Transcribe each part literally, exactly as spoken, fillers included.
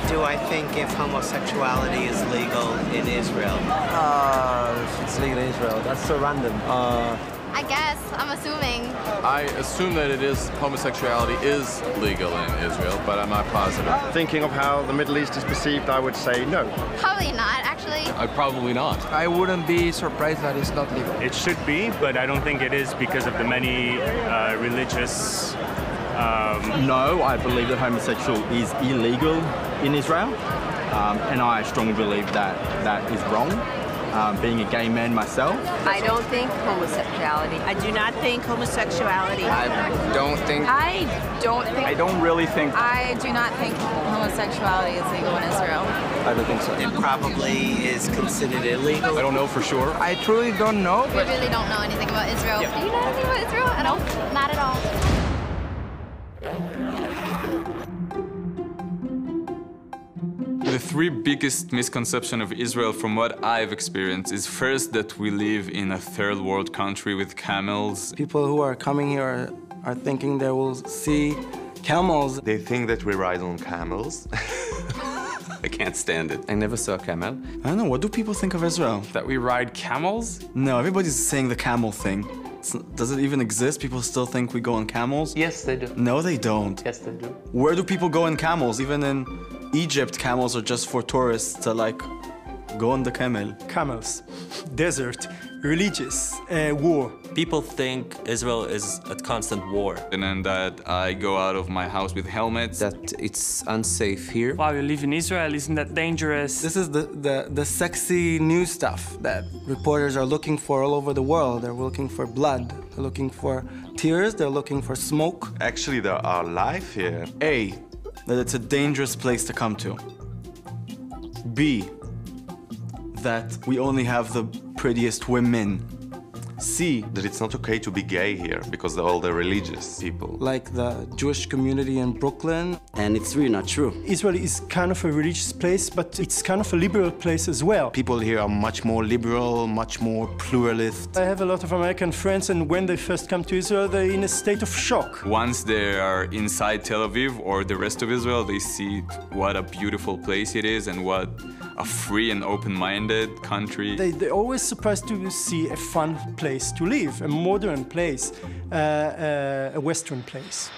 do I think if homosexuality is legal in Israel? Uh, if it's legal in Israel, that's so random. Uh, I guess, I'm assuming. I assume that it is, homosexuality is legal in Israel, but I'm not positive. Thinking of how the Middle East is perceived, I would say no. Probably not, actually. I probably not. I wouldn't be surprised that it's not legal. It should be, but I don't think it is because of the many uh, religious... Um... No, I believe that homosexual is illegal in Israel, um, and I strongly believe that that is wrong. Um, being a gay man myself. I don't think homosexuality. I do not think homosexuality. I don't think... I don't think... I don't really think... I do not think homosexuality is legal in Israel. I don't think so. It probably is considered illegal. I don't know for sure. I truly don't know. We really don't know anything about Israel. Yeah. Do you know anything about Israel? I don't. Not at all. The three biggest misconceptions of Israel from what I've experienced is first that we live in a third world country with camels. People who are coming here are, are thinking they will see camels. They think that we ride on camels. I can't stand it. I never saw a camel. I don't know, what do people think of Israel? That we ride camels? No, everybody's saying the camel thing. It's, does it even exist? People still think we go on camels? Yes, they do. No, they don't. Yes, they do. Where do people go in camels? Even in Egypt, camels are just for tourists to, like, go on the camel. Camels, desert, religious, uh, war. People think Israel is at constant war. And then that I go out of my house with helmets. That it's unsafe here. Wow, you live in Israel, isn't that dangerous? This is the, the, the sexy news stuff that reporters are looking for all over the world. They're looking for blood, they're looking for tears, they're looking for smoke. Actually, there are life here. A, that it's a dangerous place to come to. B, that we only have the prettiest women. C, that it's not okay to be gay here because of all the religious people. Like the Jewish community in Brooklyn. And it's really not true. Israel is kind of a religious place, but it's kind of a liberal place as well. People here are much more liberal, much more pluralist. I have a lot of American friends, and when they first come to Israel, they're in a state of shock. Once they are inside Tel Aviv or the rest of Israel, they see what a beautiful place it is and what a free and open-minded country. They, they're always surprised to see a fun place to live, a modern place, uh, uh, a Western place.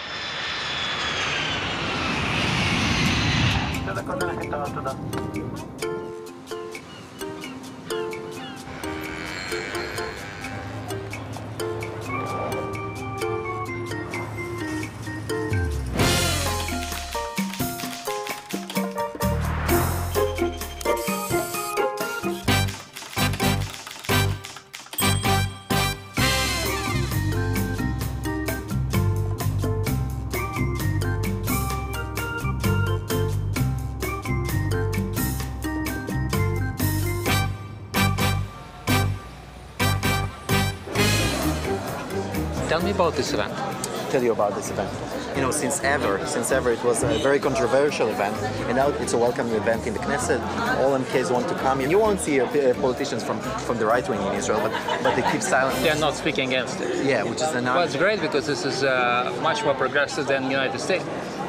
Tell me about this event. Tell you about this event. You know, since ever, since ever, it was a very controversial event, and now it's a welcome event in the Knesset. All M Ks want to come. You won't see uh, politicians from, from the right wing in Israel, but, but they keep silent. They're not speaking against it. Yeah, which is an Well, it's great because this is uh, much more progressive than the United States.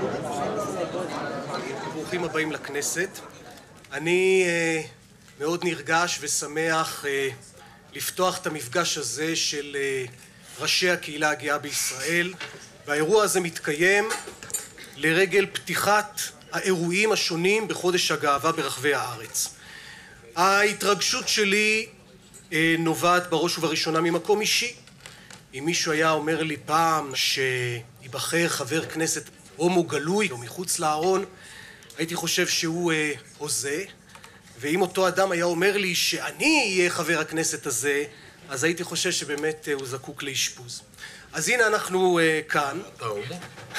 ברוכים הבאים לכנסת. אני uh, מאוד נרגש ושמח uh, לפתוח את המפגש הזה של uh, ראשי הקהילה הגאה בישראל, והאירוע הזה מתקיים לרגל פתיחת האירועים השונים בחודש הגאווה ברחבי הארץ. ההתרגשות שלי נובעת בראש ובראשונה ממקום אישי. אם מישהו היה אומר לי פעם שיבחר חבר כנסת הומו גלוי או מחוץ לארון, הייתי חושב שהוא הוזה, ואם אותו אדם היה אומר לי שאני אהיה חבר הכנסת הזה, אז הייתי חושב שבאמת הוא זקוק לאשפוז. אז הנה אנחנו uh, כאן. אתה הומו?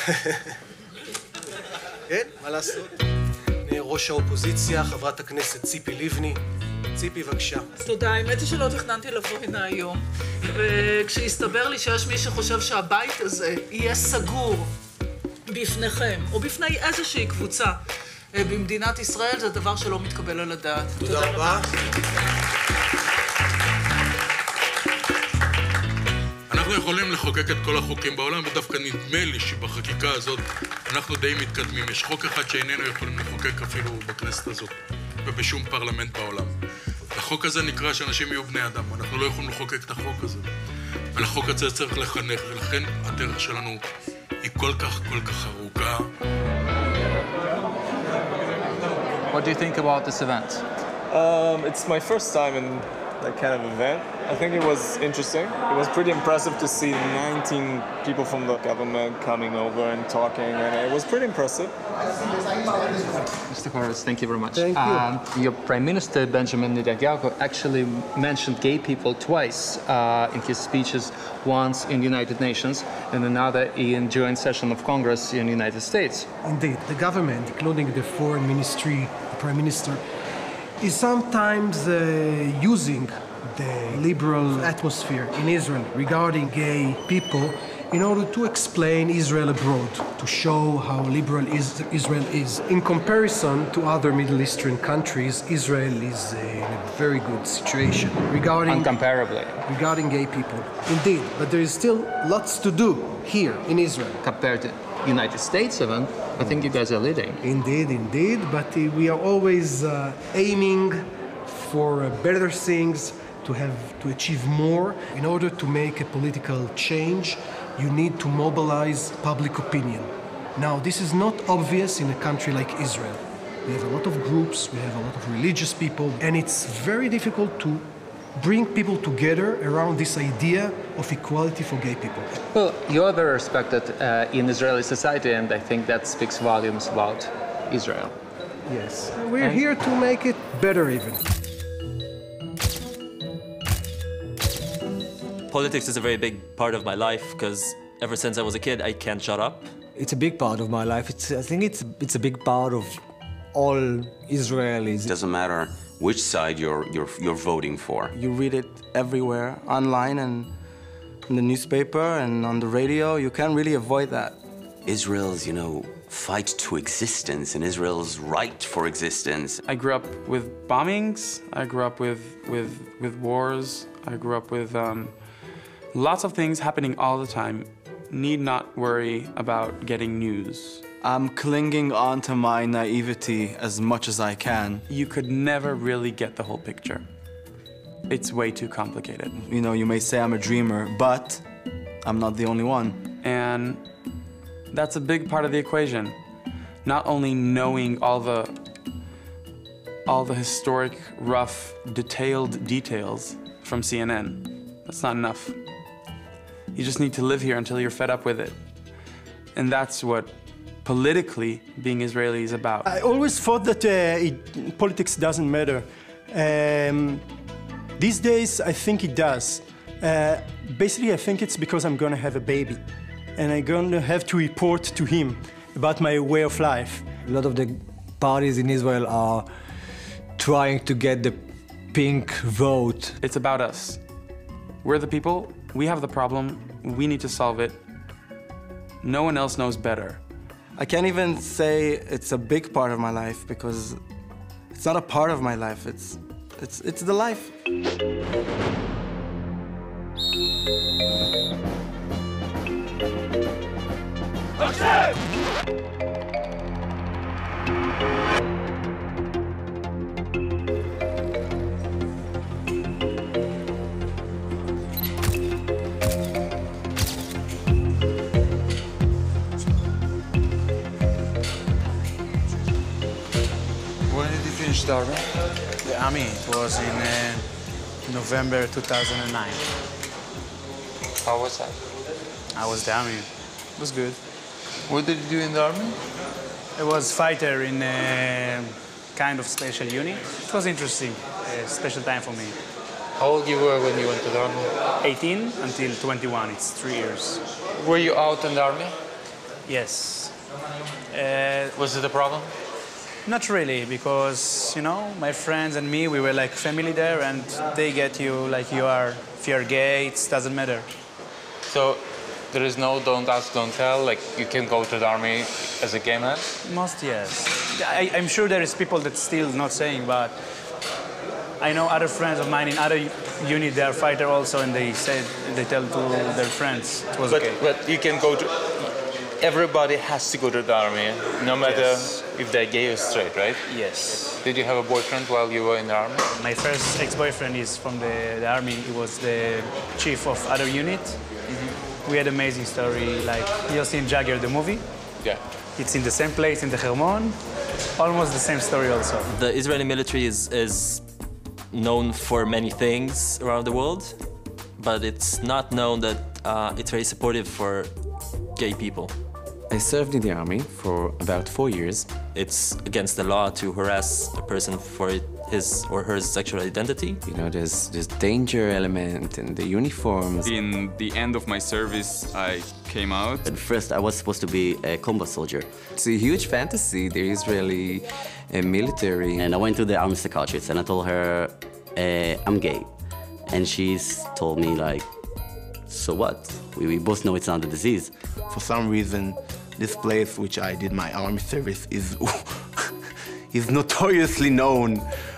כן, מה לעשות? ראש האופוזיציה, חברת הכנסת ציפי לבני. ציפי, בבקשה. תודה, האמת היא שלא תכננתי לבוא הנה היום. וכשהסתבר לי שיש מי שחושב שהבית הזה יהיה סגור בפניכם, או בפני איזושהי קבוצה במדינת ישראל, זה דבר שלא מתקבל על הדעת. תודה רבה. אנחנו אנחנו יכולים לחוקק את כל החוקים בעולם, ודווקא נדמה לי שבחקיקה הזאת אנחנו די מתקדמים. יש חוק אחד שאיננו יכולים לחוקק אפילו בכנסת הזאת, ובשום פרלמנט בעולם. החוק הזה נקרא שאנשים יהיו בני אדם, אנחנו לא יכולים לחוקק את החוק הזה. ולחוק הזה צריך לחנך, ולכן הדרך שלנו היא כל כך, כל כך ארוכה. What do you think about this event? Um, it's my first time in that kind of event. I think it was interesting. It was pretty impressive to see nineteen people from the government coming over and talking, and it was pretty impressive. Mister Horowitz, thank you very much. Thank you. Um, your Prime Minister, Benjamin Netanyahu, actually mentioned gay people twice uh, in his speeches, once in the United Nations and another in joint session of Congress in the United States. Indeed, the government, including the foreign ministry, the Prime Minister, is sometimes uh, using the liberal atmosphere in Israel regarding gay people in order to explain Israel abroad, to show how liberal is Israel is. In comparison to other Middle Eastern countries, Israel is in a very good situation regarding Uncomparably. regarding gay people. Indeed, but there is still lots to do here in Israel. Compared to the United States event, I think you guys are leading. Indeed, indeed, but uh, we are always uh, aiming for uh, better things, to have to achieve more. In order to make a political change, you need to mobilize public opinion. Now, this is not obvious in a country like Israel. We have a lot of groups, we have a lot of religious people, and it's very difficult to bring people together around this idea of equality for gay people. Well, you're very respected uh, in Israeli society, and I think that speaks volumes about Israel. Yes. We're and here to make it better even. Politics is a very big part of my life because ever since I was a kid, I can't shut up. It's a big part of my life. It's, I think it's, it's a big part of all Israelis. It doesn't matter which side you're, you're, you're voting for. You read it everywhere, online and in the newspaper and on the radio. You can't really avoid that. Israel's, you know, fight to existence and Israel's right for existence. I grew up with bombings. I grew up with, with, with wars. I grew up with um, lots of things happening all the time. Need not worry about getting news. I'm clinging on to my naivety as much as I can. You could never really get the whole picture. It's way too complicated. You know, you may say I'm a dreamer, but I'm not the only one. And that's a big part of the equation. Not only knowing all the, all the historic, rough, detailed details from C N N. That's not enough. You just need to live here until you're fed up with it. And that's what politically being Israeli is about. I always thought that uh, it, politics doesn't matter. Um, these days, I think it does. Uh, basically, I think it's because I'm gonna have a baby. And I'm gonna have to report to him about my way of life. A lot of the parties in Israel are trying to get the pink vote. It's about us. We're the people, we have the problem, we need to solve it. No one else knows better. I can't even say it's a big part of my life because it's not a part of my life, it's, it's, it's the life. The army? The army, it was in uh, November two thousand nine. How was that? I was the army. It was good. What did you do in the army? I was fighter in a kind of special unit. It was interesting, a special time for me. How old you were when you went to the army? eighteen until twenty-one, it's three years. Were you out in the army? Yes. Uh, was it a problem? Not really, because, you know, my friends and me, we were like family there, and they get you like you are, if you're gay, it doesn't matter. So there is no don't ask, don't tell, like you can go to the army as a gay man? Most, yes. I, I'm sure there is people that still not saying, but I know other friends of mine in other unit, they are fighter also, and they said, they tell to their friends it was but, okay. But you can go to, everybody has to go to the army, no matter Yes. if they're gay or straight, right? Yes. Did you have a boyfriend while you were in the army? My first ex-boyfriend is from the, the army. He was the chief of other unit. Mm-hmm. We had amazing story, like you'll see in Jagger, the movie. Yeah. It's in the same place, in the Hermon. Almost the same story also. The Israeli military is, is known for many things around the world, but it's not known that uh, it's very supportive for gay people. I served in the army for about four years. It's against the law to harass a person for his or her sexual identity. You know, there's this danger element in the uniforms. In the end of my service, I came out. At first, I was supposed to be a combat soldier. It's a huge fantasy, the Israeli uh, military. And I went to the army psychiatrist and I told her, uh, I'm gay. And she's told me, like, so what? We, we both know it's not a disease. For some reason, this place which I did my army service is, is notoriously known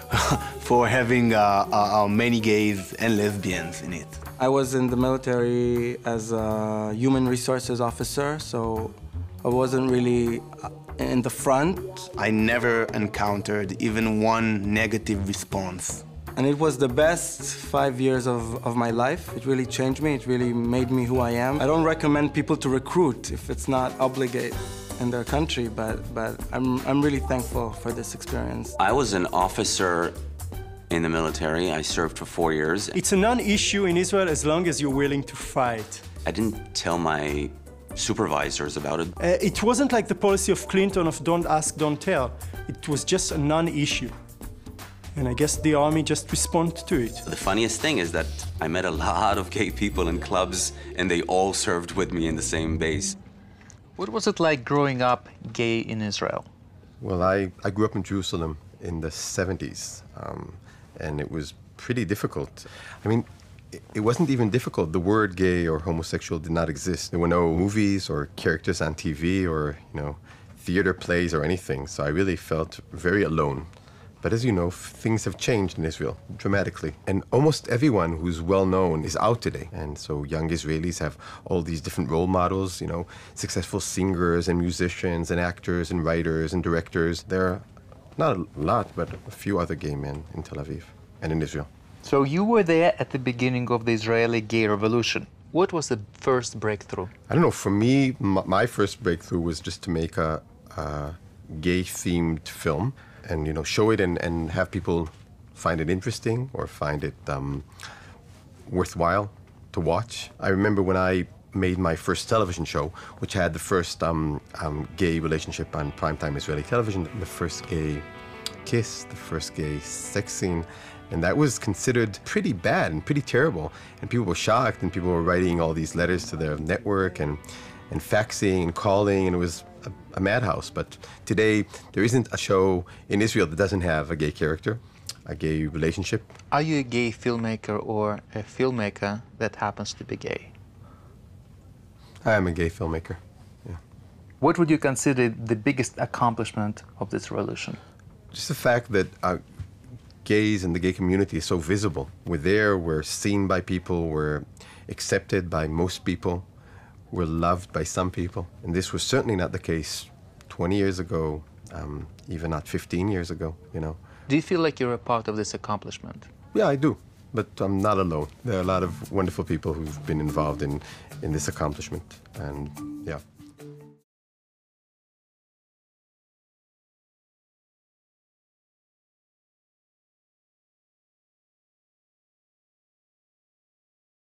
for having uh, uh, many gays and lesbians in it. I was in the military as a human resources officer, so I wasn't really in the front. I never encountered even one negative response. And it was the best five years of, of my life. It really changed me. It really made me who I am. I don't recommend people to recruit if it's not obligate in their country, but, but I'm, I'm really thankful for this experience. I was an officer in the military. I served for four years. It's a non-issue in Israel as long as you're willing to fight. I didn't tell my supervisors about it. Uh, it wasn't like the policy of Clinton of don't ask, don't tell. It was just a non-issue. And I guess the army just responded to it. The funniest thing is that I met a lot of gay people in clubs and they all served with me in the same base. What was it like growing up gay in Israel? Well, I, I grew up in Jerusalem in the seventies, um, and it was pretty difficult. I mean, it, it wasn't even difficult. The word gay or homosexual did not exist. There were no movies or characters on T V or, you know, theater plays or anything, so I really felt very alone. But as you know, things have changed in Israel dramatically. And almost everyone who's well-known is out today. And so young Israelis have all these different role models, you know, successful singers and musicians and actors and writers and directors. There are not a lot, but a few other gay men in Tel Aviv and in Israel. So you were there at the beginning of the Israeli gay revolution. What was the first breakthrough? I don't know, for me, my first breakthrough was just to make a, a gay-themed film. And, you know, show it and, and have people find it interesting or find it um, worthwhile to watch. I remember when I made my first television show, which had the first um, um, gay relationship on primetime Israeli television, the first gay kiss, the first gay sex scene, and that was considered pretty bad and pretty terrible. And people were shocked, and people were writing all these letters to their network and, and faxing and calling, and it was a madhouse. But today, there isn't a show in Israel that doesn't have a gay character, a gay relationship. Are you a gay filmmaker or a filmmaker that happens to be gay? I am a gay filmmaker, yeah. What would you consider the biggest accomplishment of this revolution? Just the fact that uh, gays and the gay community is so visible. We're there, we're seen by people, we're accepted by most people. We're loved by some people, and this was certainly not the case twenty years ago, um, even not fifteen years ago, you know. Do you feel like you're a part of this accomplishment? Yeah, I do, but I'm not alone. There are a lot of wonderful people who've been involved in, in this accomplishment, and yeah.